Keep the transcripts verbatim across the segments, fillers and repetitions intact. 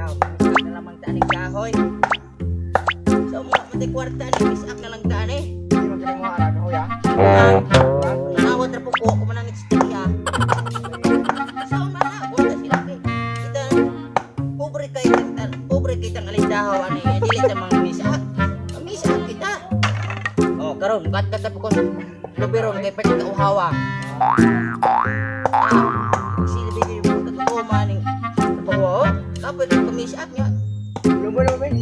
Ikaw, misak na lamang taning kahoy. So, mga pati kwarta ni misak na lang tani. Hindi mo galing mo anak ko ya. Manawat na po ko, kumanangit sa tiya. Saan man na, buta sila kay. Kita, pobre kayo, pobre kayo tang alindahaw, ano eh, dili sa mga misak. Misak kita. Oh, karon, kat-kat po ko sa lubirong kay pagkakauhawa. Silbi kayo mga totoo maning napawa, oh. Kapag yung kamisak niya. Lumbo na ba?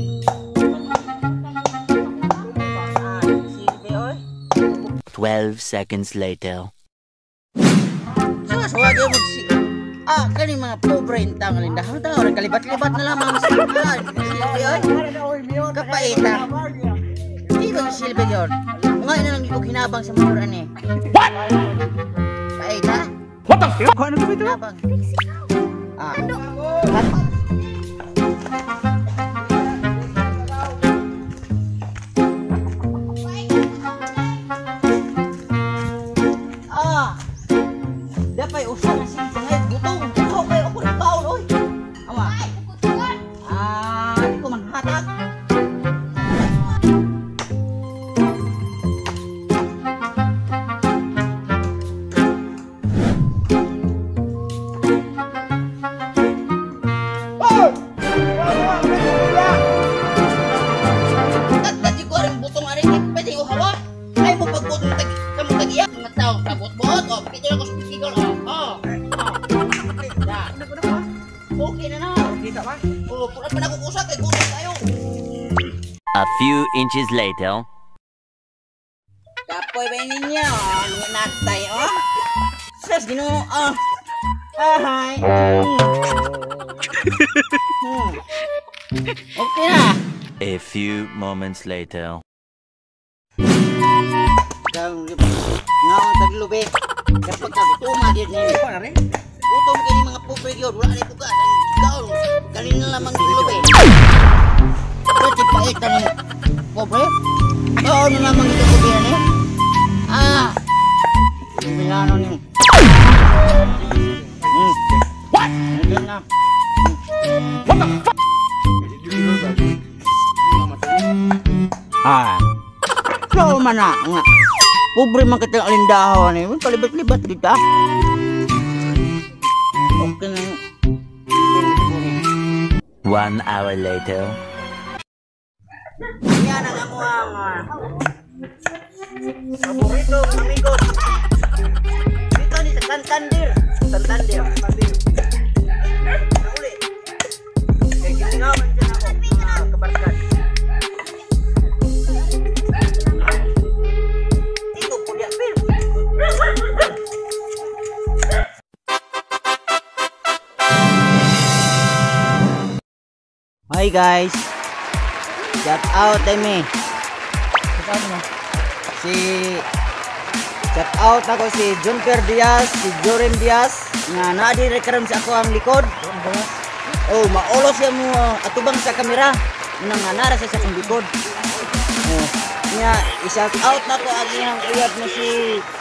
Ah, silbi, oy. Twelve seconds later. Sus, wag yung magsi... Ah, kani mga pobre intang alindahaw daw. Nagkalibat-libat na lamang sa silbi, oy. Kapaita. Di ba yung silbi yun? Ngayon na lang yung hinabang sa mura ni. What? Paita? What the fuck? Ano ba ito? Hinabang. Ah. Ah. Dapat usah na siya ngayon. Butong. Ikaw kayo ako ng baon, oy. Awa. Ah, di ko manhatag. A few inches later. Kapoy ba ninyo? Ano natay, oh? Sas, ginoo, oh. Ahay. Hmm. Okay na. A few moments later. Kang ngaon taglubi. Kapag kagutuma din ni. Utom kini mga pobre gyud, wala ni pugas. Gaon, kali na lamang taglubi. Pati paita ni pobre. Gaon na lamang taglubi ni. Ah. Milano ni. Hmm. What? Ano na? What the fuck? Ah. So mana nga. Pobre man kita alindahaw ni. Kalibat-libat kita. Okay na. One hour later. Yan ang ako ang paborito ng amigos. Dito ni sa Santander. Santander. Nauli. Kaya ginawan dyan ako. Mga kabarkad. Dito po niya. Hi guys. Shout out kay me. Si shout out ako si Junker Diaz, si Joren Diaz nga naa di karon sa ako ang likod. Oh, maulos siya mo atubang sa kamera. Nang nara sa sa likod. Oh, nya i-shout out nako ang iyang uyab na si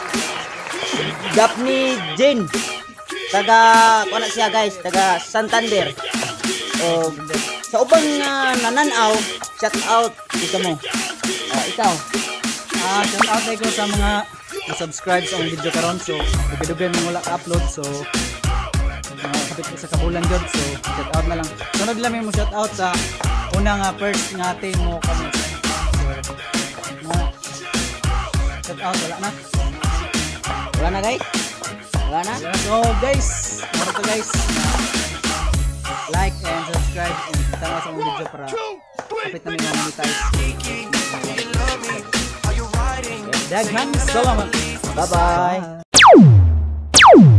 Daphne Jane. Taga kuno siya guys, taga Santander. Oh, sa ubang uh, nananaw, shout out dito mo. Uh, ikaw. Ah, shout out ko sa mga na-subscribe sa ang video karon. So, dugay-dugay mo wala ka-upload. So, uh, sabit ko sa kabulan jud. So, shout out na lang. Sunod lang mo shout out sa unang uh, first nga ate mo kami. So, uh, shout out wala na. Wala na guys? Wala na? So, guys, mara to guys. Like and subscribe and tama sa mga video para kapit na may monetize. Daghan salamat. Bye-bye.